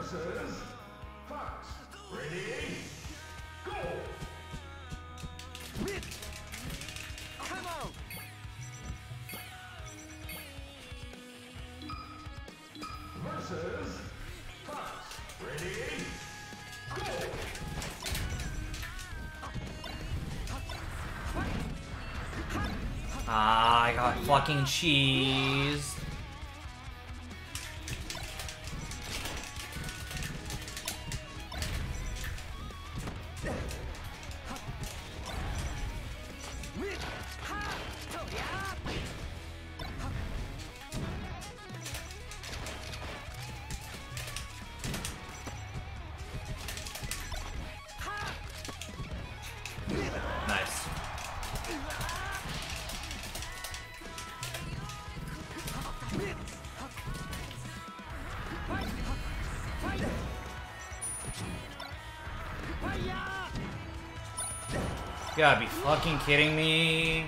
versus Fox. Ready? Go! Come on! Versus Fox. Ready? Go! Ah, I got fucking cheese. Nice. You gotta be fucking kidding me.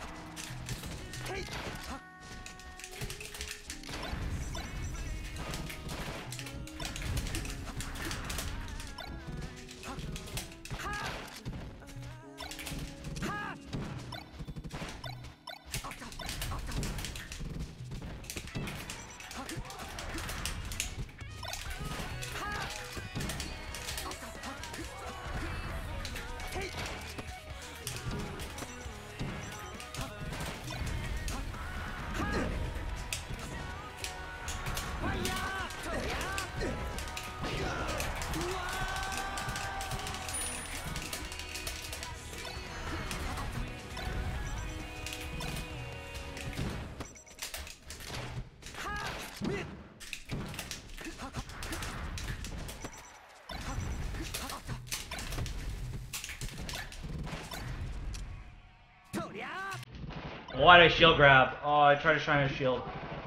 Why did I shield grab? Oh, I tried to shine a shield.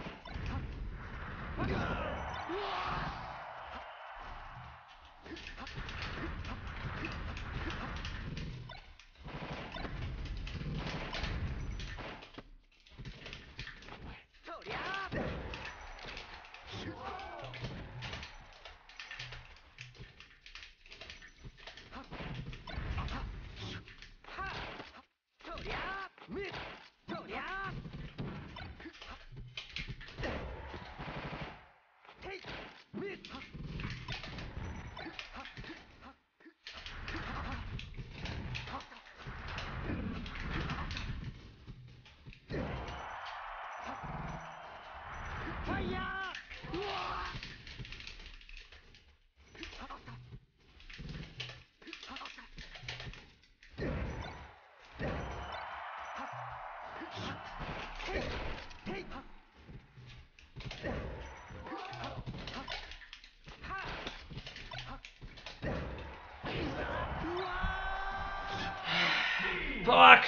Fuck!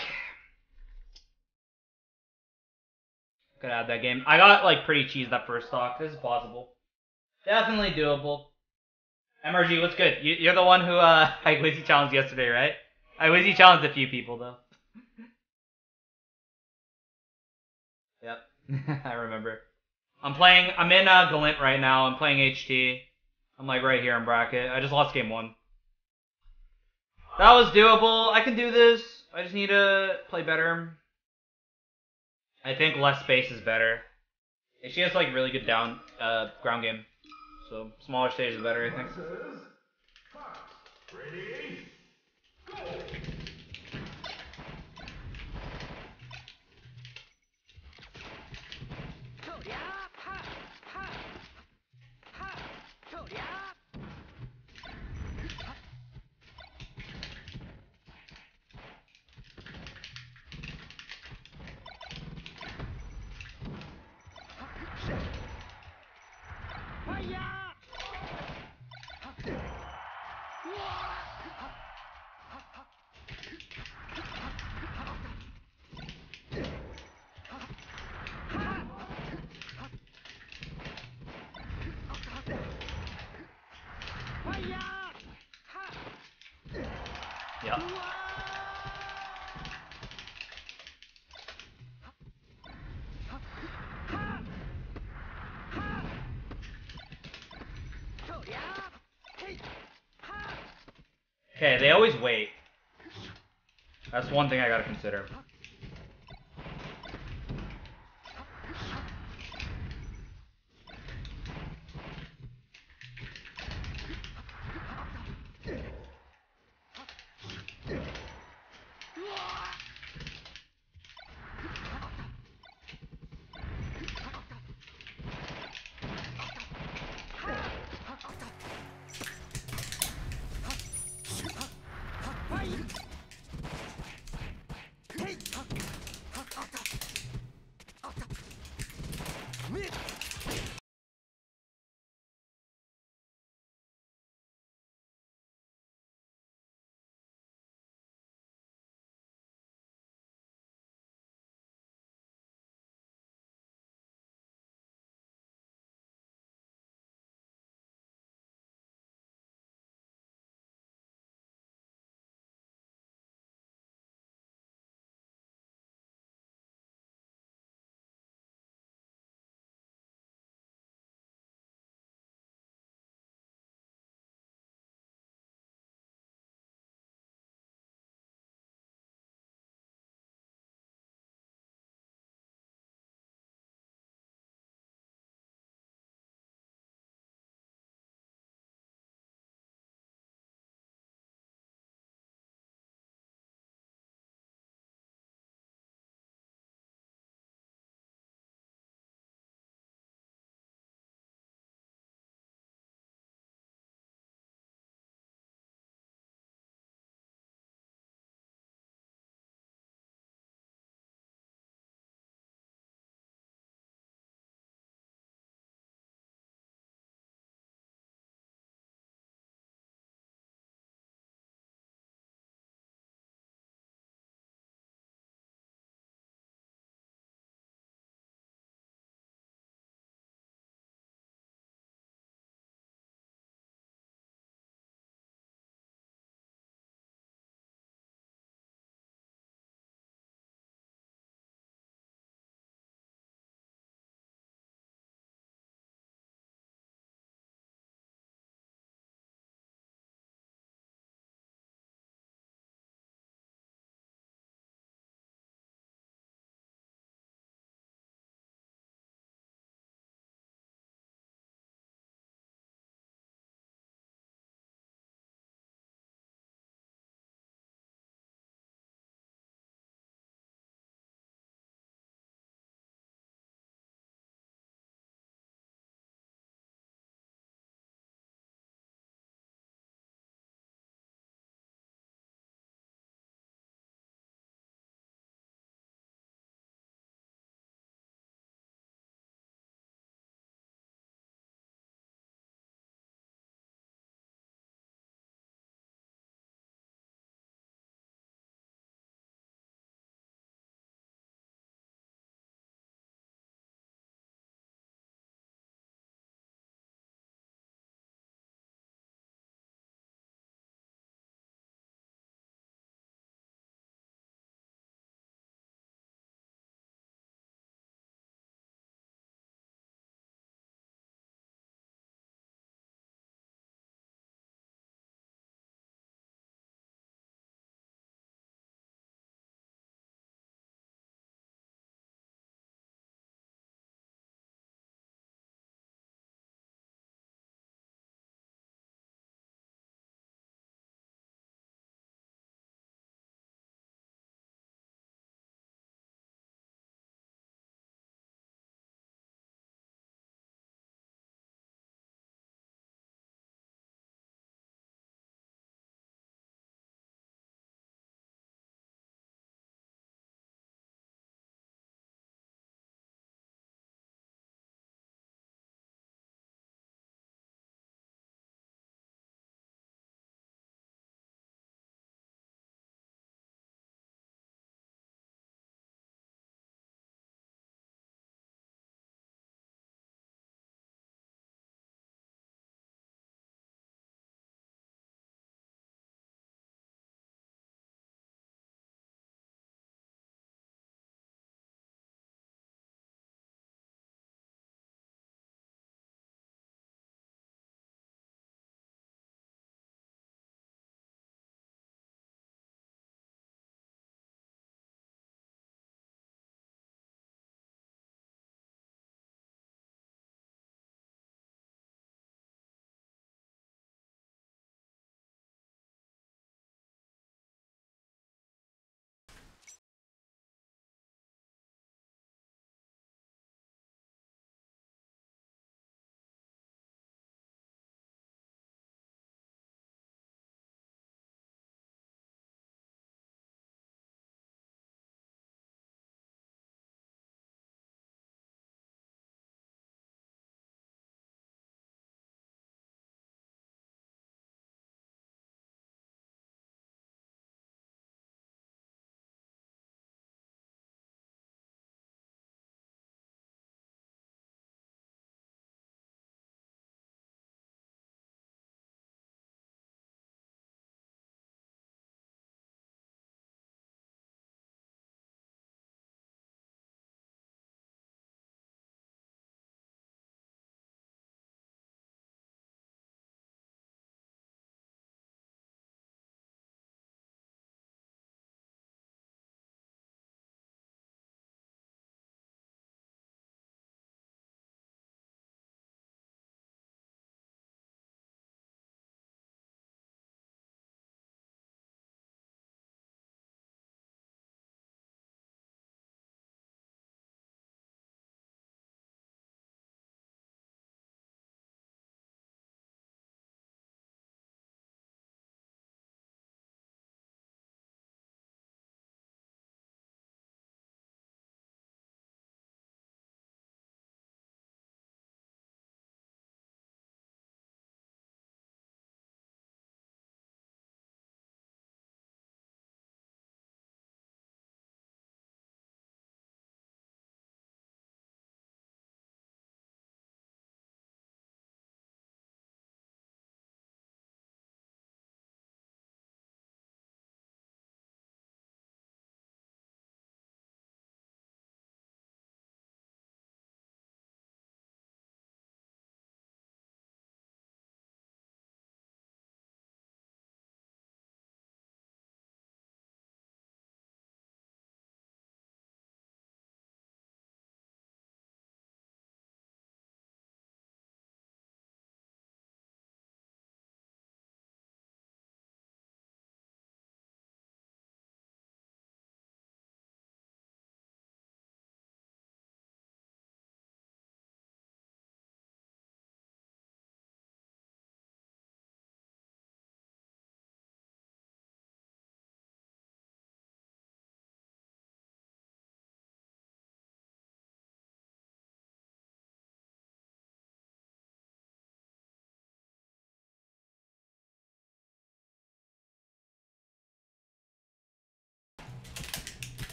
Could add that game. I got like pretty cheesed that first stock. This is possible. Definitely doable. MRG, what's good? You're the one who I Wizzy challenged yesterday, right? I Wizzy challenged a few people though. Yep, I remember. I'm in Galint right now. I'm playing HT. I'm like right here in bracket. I just lost game 1. That was doable. I can do this. I just need to play better. I think less space is better. She has like really good ground game. So smaller stage is better, I think. Ready? Go! Yep. Okay, they always wait. That's one thing I gotta consider.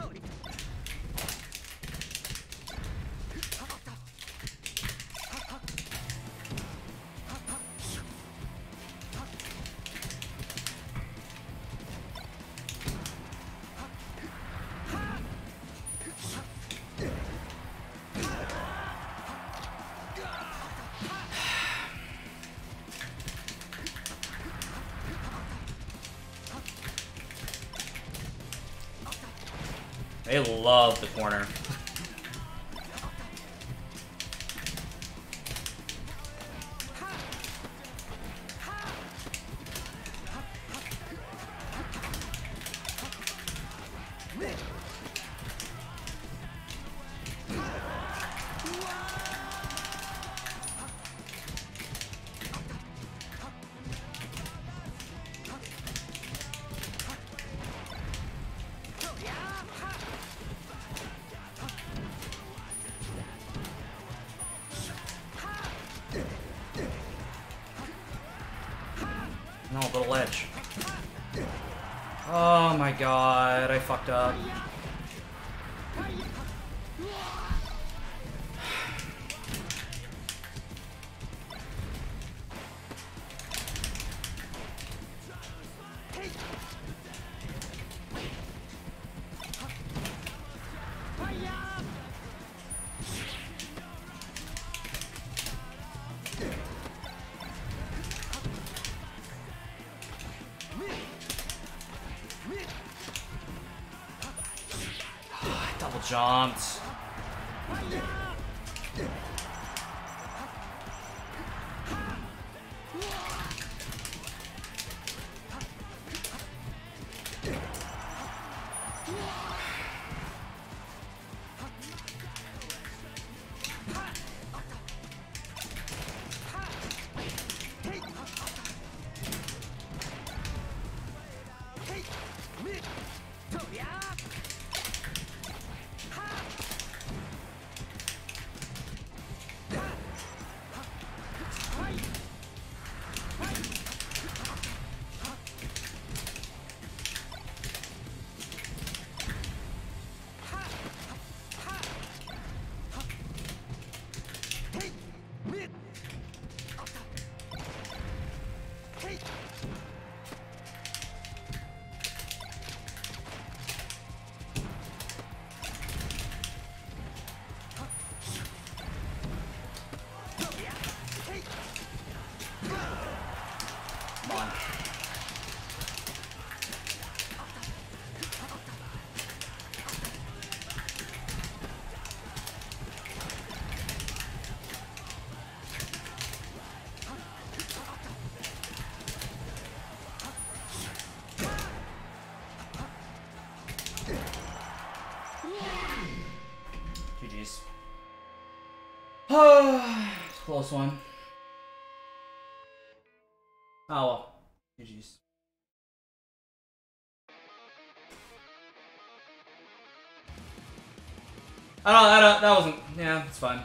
They love the corner. No, little ledge. Oh my god, I fucked up. Double jumped. Come on. GG's. Close one. Oh well. GG's. That wasn't, yeah, it's fine.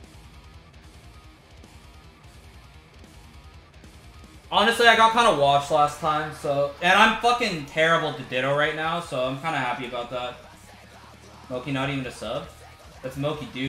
Honestly, I got kind of washed last time, so, and I'm fucking terrible to Ditto right now, so I'm kind of happy about that. Moki not even a sub? That's Moki dude.